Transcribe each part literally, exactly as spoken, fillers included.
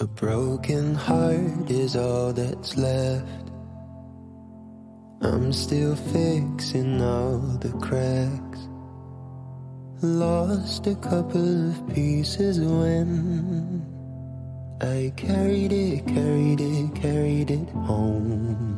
A broken heart is all that's left. I'm still fixing all the cracks. Lost a couple of pieces when I carried it, carried it, carried it home.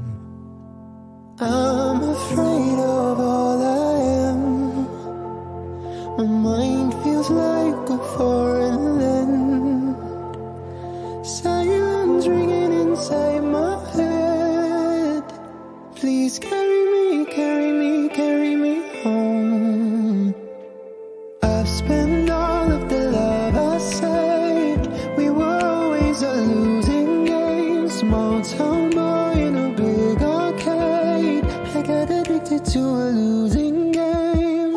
I'm afraid of all I am. My mind feels like a foreign land. Silence ringing inside my head. Please carry me, carry me, carry me home. I've spent all of the love I saved. We were always a losing game. Small town boy in a big arcade. I got addicted to a losing game.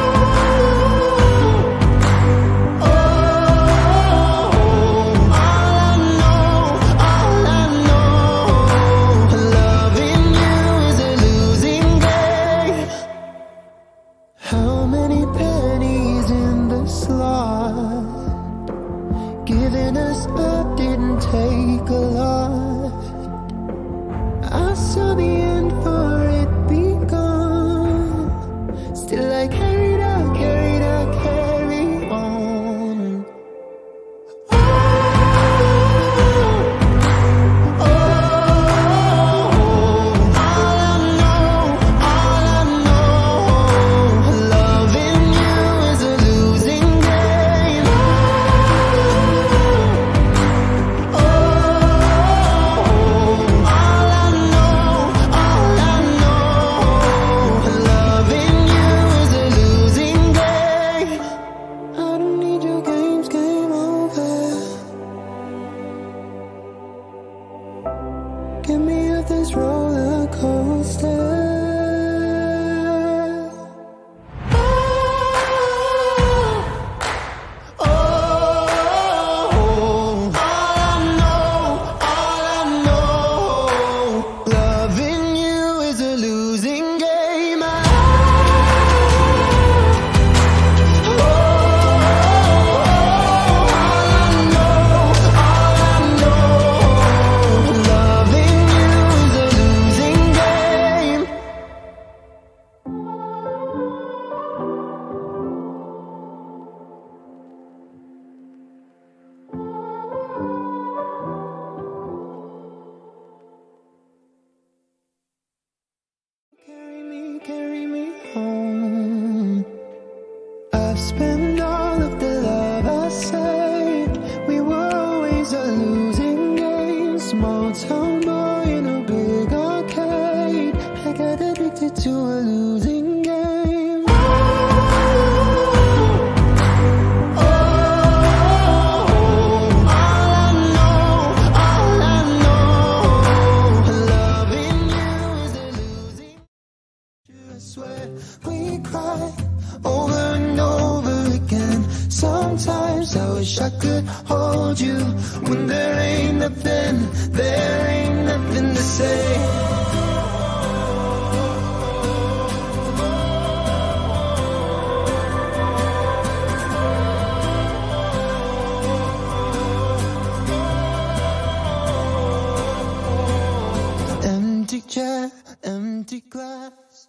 Giving us up didn't take a lot. I saw the end for it begun. Still I carried out, carried out, carried on. Oh, oh, oh, all I know, all I know, loving you is a losing game. Get me off this roller coaster. Oh, oh, all I know, all I know, loving you is a losing game. Carry me home. I've spent all of the love I saved. We were always a losing game. Small town boy in a big arcade. I got addicted to a losing game. Oh, oh, oh, all I know, all I know, loving you is a losing. I swear we cry over and over again. Sometimes I wish I could hold you when there ain't nothing, there ain't nothing to say. Empty chair, empty glass.